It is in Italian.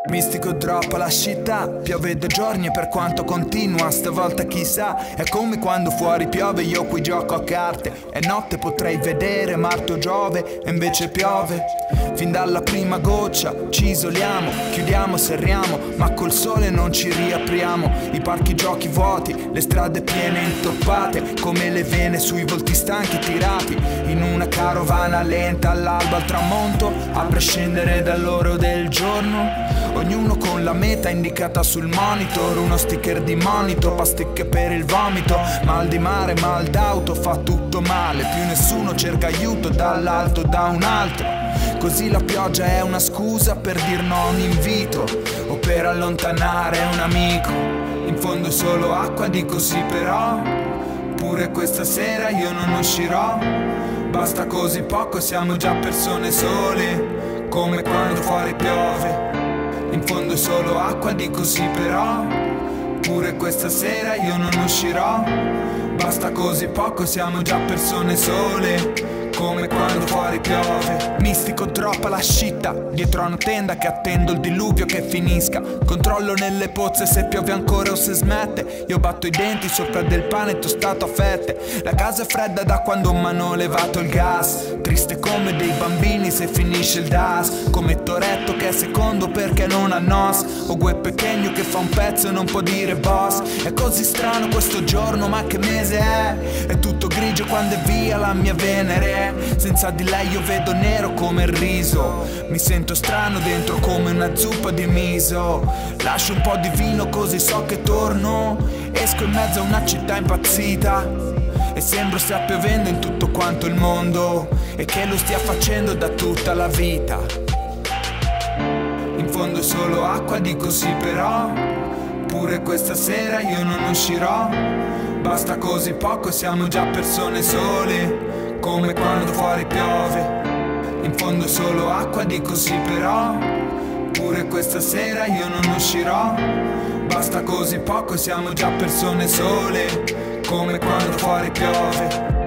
Mistico droppa la città, piove da giorni e per quanto continua stavolta chissà. È come quando fuori piove, io qui gioco a carte. E notte potrei vedere Marte o Giove e invece piove. Fin dalla prima goccia ci isoliamo, chiudiamo, serriamo, ma col sole non ci riapriamo. I parchi giochi vuoti, le strade piene intoppate, come le vene sui volti stanchi tirati. In una carovana lenta all'alba al tramonto, a prescindere dall'oro del giorno. Ognuno con la meta indicata sul monitor, uno sticker di monito, pasticche per il vomito. Mal di mare, mal d'auto, fa tutto male, più nessuno cerca aiuto dall'alto da un altro. Così la pioggia è una scusa per dir no a un invito o per allontanare un amico. In fondo è solo acqua, dico sì però pure questa sera io non uscirò. Basta così poco, siamo già persone sole, come quando fuori piove. In fondo è solo acqua, dico sì però pure questa sera io non uscirò. Basta così poco, siamo già persone sole, come quando fuori piove. Mistico droppa la scitta, dietro a una tenda che attendo il diluvio che finisca. Controllo nelle pozze se piove ancora o se smette. Io batto i denti sopra del pane tostato a fette. La casa è fredda da quando m'hanno levato il gas. Triste come dei bambini se finisce il DAS. Come Toretto che è secondo perché non ha nos. O Gue Pequeno che fa un pezzo e non può dire boss. È così strano questo giorno, ma che mese è? È tutto grigio quando è via la mia Venere. Senza di lei io vedo nero come il riso. Mi sento strano dentro come una zuppa di miso. Lascio un po' di vino così so che torno. Esco in mezzo a una città impazzita e sembro stia piovendo in tutto quanto il mondo e che lo stia facendo da tutta la vita. In fondo è solo acqua, dico sì però pure questa sera io non uscirò. Basta così poco, siamo già persone sole, come quando fuori piove. In fondo è solo acqua, dico sì però pure questa sera io non uscirò. Basta così poco, siamo già persone sole, come quando fuori piove.